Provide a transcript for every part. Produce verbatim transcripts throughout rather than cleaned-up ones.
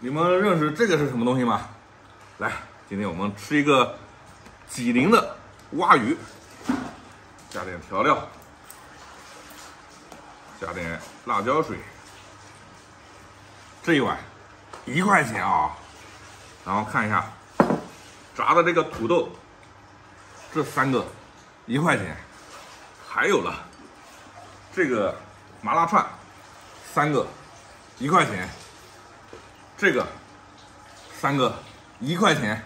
你们认识这个是什么东西吗？来，今天我们吃一个济宁的蛙鱼，加点调料，加点辣椒水。这一碗一块钱啊！然后看一下炸的这个土豆，这三个一块钱。还有了这个麻辣串，三个一块钱。这个三个一块钱。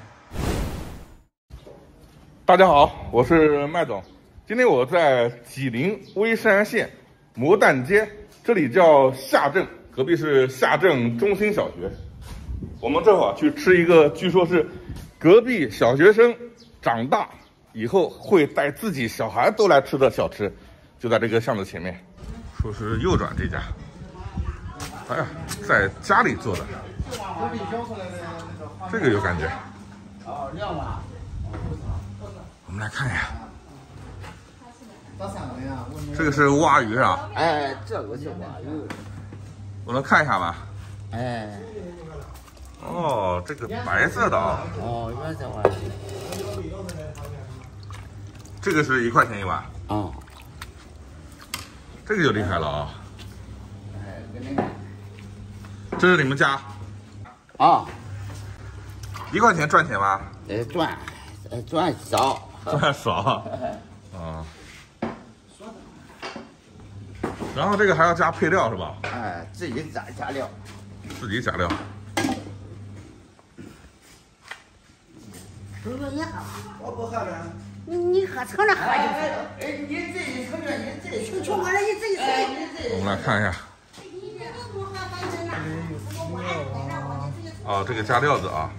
大家好，我是麦总。今天我在济宁微山县魔旦街，这里叫下镇，隔壁是下镇中心小学。我们这会儿去吃一个，据说是隔壁小学生长大以后会带自己小孩都来吃的小吃，就在这个巷子前面。说是右转这家，哎呀，在家里做的。这个有感觉。我们来看一下，这个是蛙鱼啊。 哎，这个是蛙鱼。 我能看一下吗？ 哎。 哦，这个白色的啊。 哦，原色蛙鱼。 这个是一块钱一碗。 哦。 这个就厉害了啊。 哎，给你看。 这是你们家？ 啊。 一块钱赚钱吗？ 呃，赚，呃，赚少。 赚少。啊。然后这个还要加配料是吧？ 哎，自己加加料。 自己加料。 叔叔你喝， 我不喝了。 你你喝盛着喝就行。 哎，你自己盛着，你自己求求我了，你自己盛。 我们来看一下。哦，这个加料子啊。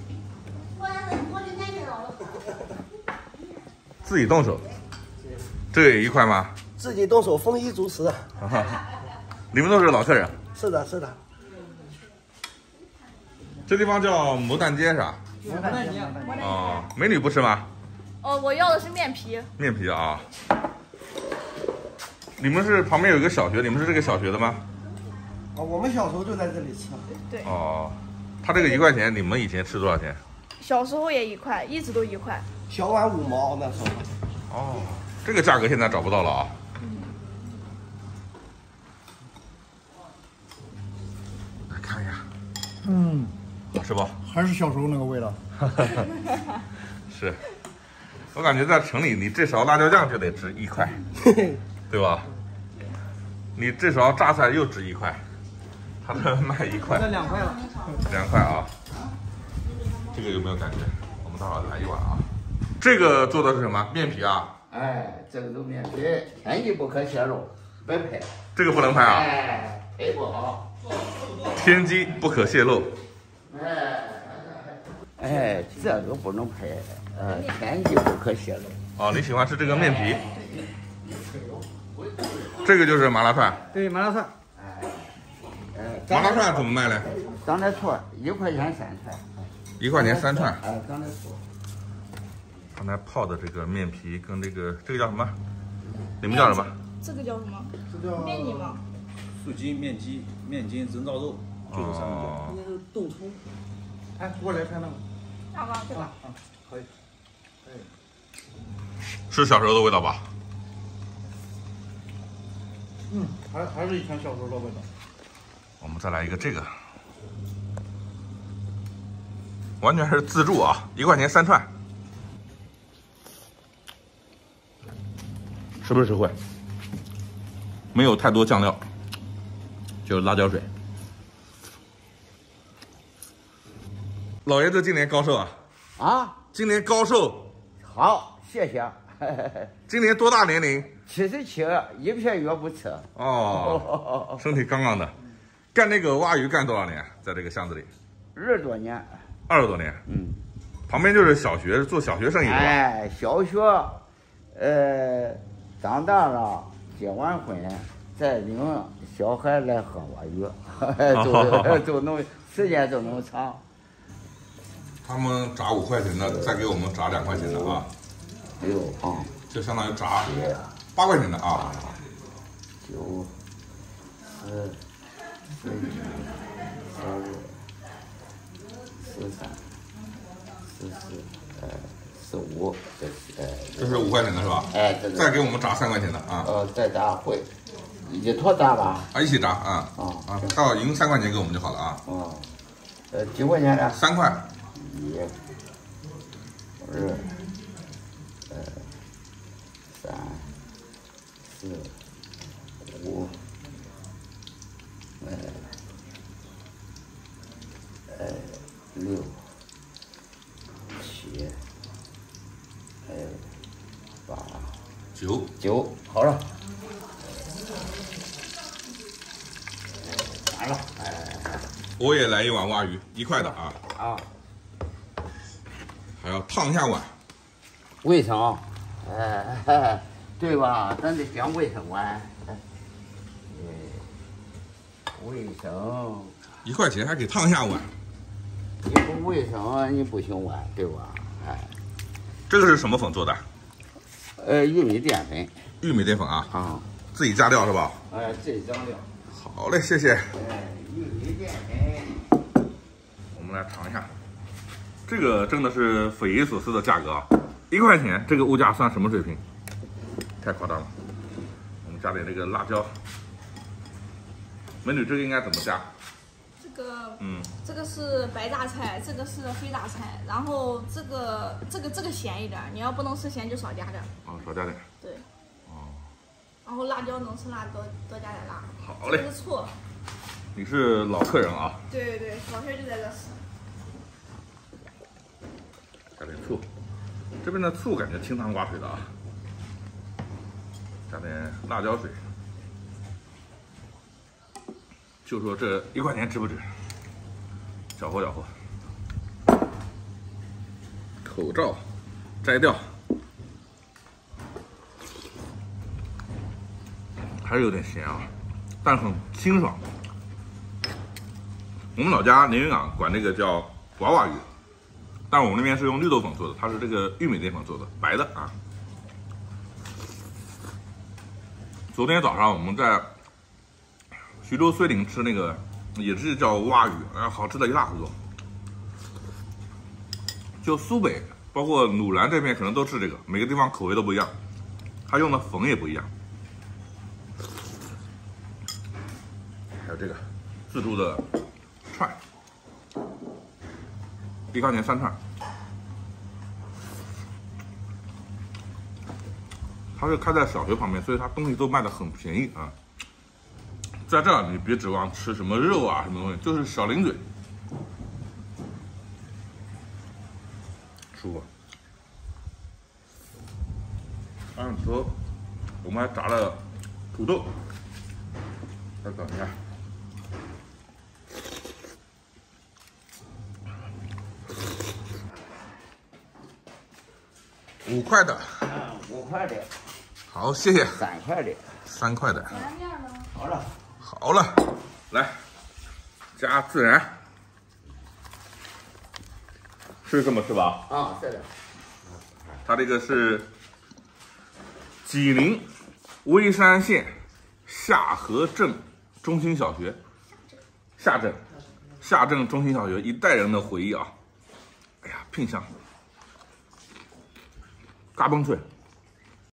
自己动手。这个也一块吗？ 自己动手，丰衣足食。 你们都是老客人？ 是的，是的。 这地方叫魔旦街是吧？ 魔旦街。 哦，美女不吃吗？ 哦，我要的是面皮。 面皮啊。你们是旁边有一个小学，你们是这个小学的吗？ 啊，我们小时候就在这里吃。 对。 哦，他这个一块钱，你们以前吃多少钱？ 小时候也一块，一直都一块。 小碗五毛那时候。 哦，这个价格现在找不到了啊。 嗯。 来看一下。 嗯。 好吃不？ 还是小时候那个味道。 是。我感觉在城里，你这勺辣椒酱就得值一块，对吧？你这勺榨菜又值一块，他这卖一块。 那两块了。 两块啊。这个有没有感觉？我们待会儿来一碗啊。这个做的是什么？面皮啊？ 哎，这个都面皮，天机不可泄露，别拍。 这个不能拍啊？ 哎，拍不好。 天机不可泄露。 哎，哎，这个不能拍，呃，天机不可泄露。 哦，你喜欢吃这个面皮？这个就是麻辣串。 对，麻辣串。 哎， 麻辣串怎么卖嘞？ 刚才错，一块钱三串。 一块钱三串。 哎，刚才错。 刚才泡的这个面皮跟这个这个叫什么？你们叫什么？ 这个叫什么？ 这叫面筋吗？ 素鸡、面鸡、面筋、人造肉，就这三个叫。 应该是冻葱。哎，过来看那个。 大吗？对吧？ 啊，可以。可以。 是小时候的味道吧？ 嗯，还还是以前小时候的味道。 我们再来一个这个，完全是自助啊，一块钱三串，是不是实惠？没有太多酱料，就是辣椒水。老爷子今年高寿啊？ 啊， 今年高寿。 好，谢谢。 今年多大年龄？ 七十七，一片药不吃。 哦，身体杠杠的。干这个蛙鱼干多少年？在这个巷子里？ 二十多年。 二十多年。 嗯。 旁边就是小学，做小学生意的吧？ 哎，小学，呃，长大了结完婚，再领小孩来喝蛙鱼，都都能时间都能长。 他们炸五块钱的，再给我们炸两块钱的啊。 六啊， 就相当于炸八块钱的啊。 九、十、十一、十二、 十三、十四，呃，十五，这是呃， 这是五块钱的是吧？ 哎，这个再给我们炸三块钱的啊！ 呃，再打会，一坨打吧。 啊，一起炸啊！ 啊啊，到赢三块钱给我们就好了啊！ 啊，呃，几块钱的？ 三块。 一、二、呃、三、四、五、呃、呃、六、七、呃、八、 九。 九，好了，完了，哎我也来一碗蛙鱼，一块的啊！ 啊， 还要烫一下碗。 卫生，哎，哎对吧？咱得讲卫生碗，哎，卫生， 一块钱还给烫一下碗。 你不卫生你不行碗，对吧？哎， 这个是什么粉做的？ 呃，玉米淀粉玉米淀粉啊， 啊， 自己加料是吧？ 哎，这酱料， 好嘞，谢谢。 哎，玉米淀粉， 我们来尝一下，这个真的是匪夷所思的价格啊！一块钱，这个物价算什么水平？太夸张了。我们加点这个辣椒。美女，这个应该怎么加？ 这个， 嗯， 这个是白榨菜，这个是黑榨菜，然后这个这个这个咸一点，你要不能吃咸就少加点。 哦，少加点。 对。 哦。 然后辣椒能吃辣多多加点辣。 好嘞。 这是醋。 你是老客人啊。 对对对，小学就在这吃。 加点醋，这边的醋感觉清汤寡水的啊。加点辣椒水，就说这一块钱值不值？搅和搅和，口罩摘掉，还是有点咸啊，但很清爽。我们老家连云港管这个叫娃娃鱼。但是我们那边是用绿豆粉做的，它是这个玉米淀粉做的，白的啊。昨天早上我们在徐州绥宁吃那个，也是叫蛙鱼，啊，好吃的一塌糊涂。就苏北，包括鲁兰这边可能都吃这个，每个地方口味都不一样，它用的粉也不一样。还有这个自助的串。一块钱三串，它是开在小学旁边，所以它东西都卖的很便宜啊。在这儿你别指望吃什么肉啊什么东西，就是小零嘴，舒服。完了之后，我们还炸了土豆，再等一下。五块的， 嗯，五块的， 好，谢谢。 三块的， 三块的， 甜面呢？ 好了， 好了，来，加孜然，是这么吃吧？ 啊，是的， 它这个是济宁微山县下河镇中心小学，下镇，下镇中心小学一代人的回忆啊！哎呀，拼香。嘎嘣脆，